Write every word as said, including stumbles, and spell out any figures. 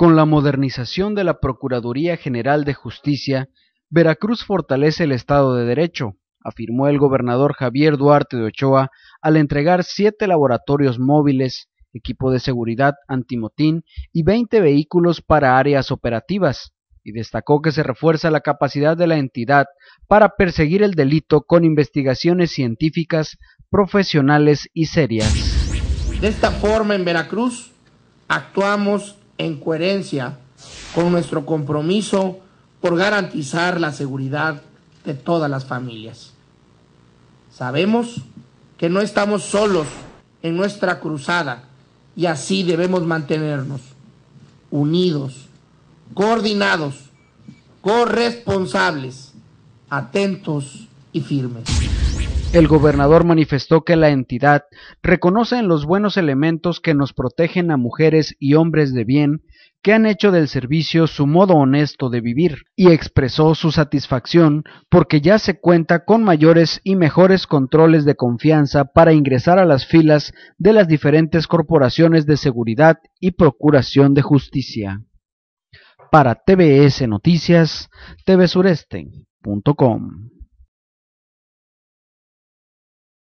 Con la modernización de la Procuraduría General de Justicia, Veracruz fortalece el Estado de Derecho, afirmó el gobernador Javier Duarte de Ochoa al entregar siete laboratorios móviles, equipo de seguridad antimotín y veinte vehículos para áreas operativas, y destacó que se refuerza la capacidad de la entidad para perseguir el delito con investigaciones científicas, profesionales y serias. De esta forma, en Veracruz, actuamos en coherencia con nuestro compromiso por garantizar la seguridad de todas las familias. Sabemos que no estamos solos en nuestra cruzada y así debemos mantenernos unidos, coordinados, corresponsables, atentos y firmes. El gobernador manifestó que la entidad reconoce en los buenos elementos que nos protegen a mujeres y hombres de bien que han hecho del servicio su modo honesto de vivir, y expresó su satisfacción porque ya se cuenta con mayores y mejores controles de confianza para ingresar a las filas de las diferentes corporaciones de seguridad y procuración de justicia. Para T V S Noticias, T V Sureste punto com.